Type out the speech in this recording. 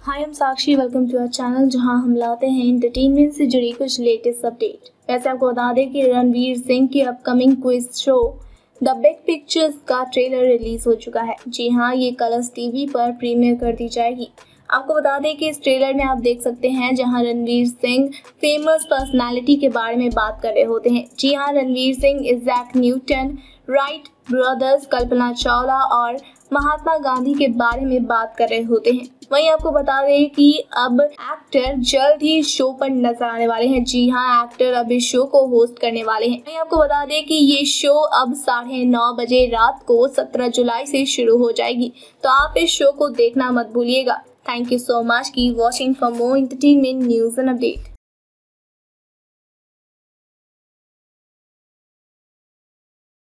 हाय, हम Sakshi. Welcome to our channel, जहां हम लाते हैं एंटरटेनमेंट से जुड़ी कुछ लेटेस्ट अपडेट। वैसे आपको बता दें कि रणवीर सिंह की upcoming quiz show the big pictures का ट्रेलर रिलीज हो चुका है। जी हां, ये कलर्स टीवी पर प्रीमियर कर दी जाएगी। आपको बता दें कि इस ट्रेलर में आप देख सकते हैं जहां रणवीर सिंह फेमस पर्सनालिटी के बारे में बात कर रहे होते हैं। जी हां, Ranveer Singh Isaac Newton, Wright brothers, Kalpana Chawla और महात्मा गांधी के बारे में बात कर रहे होते हैं। वहीं आपको बता दें कि अब एक्टर जल्द ही शो पर नजर आने वाले हैं। जी हां, एक्टर अब इस शो को होस्ट करने वाले हैं। वहीं आपको बता दें कि ये शो अब 9:30 बजे रात को 17 जुलाई से शुरू हो जाएगी, तो आप इस शो को देखना मत भूलिएगा। थैंक यू सो मच की watching for more entertainment news and update.